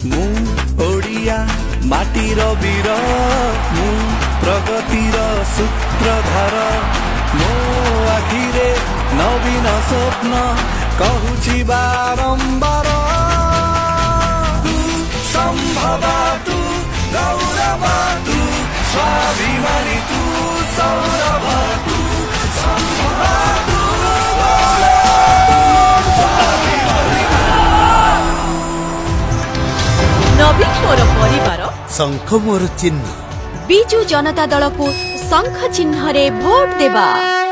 मु ओडिया माटीर वीर मु प्रगतिर सूत्रधर मो आखिरे नवीन स्वप्न कहूची बारंबार तू संभव तू गौरव तू स्वाभिमानी तू सौरभ तू संभव तू नवीन मोर परिवार शंख मोर चिन्ह बिजु जनता दल को शंख चिन्ह रे भोट देबा।